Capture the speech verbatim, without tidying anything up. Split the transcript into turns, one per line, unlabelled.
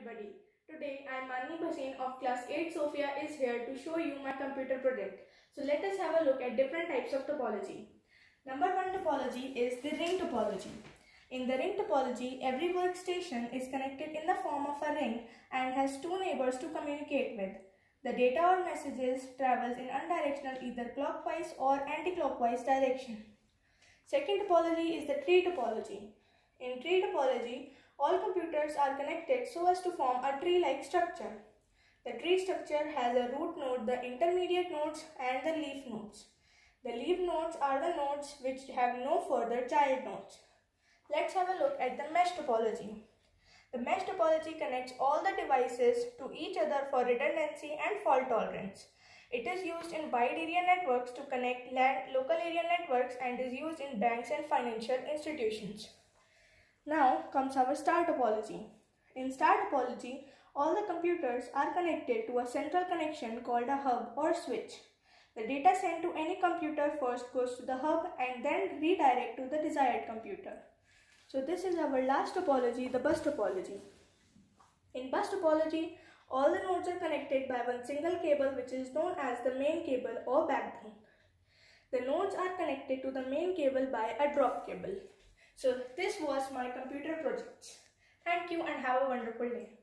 everybody. Today I am Mani Bhasin of class eight Sophia is here to show you my computer project. So let us have a look at different types of topology. Number one topology is the ring topology. In the ring topology, every workstation is connected in the form of a ring and has two neighbors to communicate with. The data or messages travels in unidirectional either clockwise or anti-clockwise direction. Second topology is the tree topology. In tree topology, all computers are connected so as to form a tree-like structure. The tree structure has a root node, the intermediate nodes and the leaf nodes. The leaf nodes are the nodes which have no further child nodes. Let's have a look at the mesh topology. The mesh topology connects all the devices to each other for redundancy and fault tolerance. It is used in wide area networks to connect LAN local area networks and is used in banks and financial institutions. Now comes our star topology. In star topology, all the computers are connected to a central connection called a hub or switch. The data sent to any computer first goes to the hub and then redirect to the desired computer. So this is our last topology, the bus topology. In bus topology, all the nodes are connected by one single cable which is known as the main cable or backbone. The nodes are connected to the main cable by a drop cable. So this was my computer project. Thank you and have a wonderful day.